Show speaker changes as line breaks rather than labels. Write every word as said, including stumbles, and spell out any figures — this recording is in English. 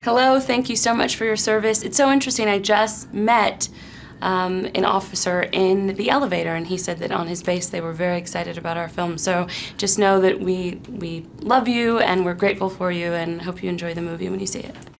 Hello, thank you so much for your service. It's so interesting, I just met um, an officer in the elevator, and he said that on his base they were very excited about our film. So just know that we, we love you and we're grateful for you and hope you enjoy the movie when you see it.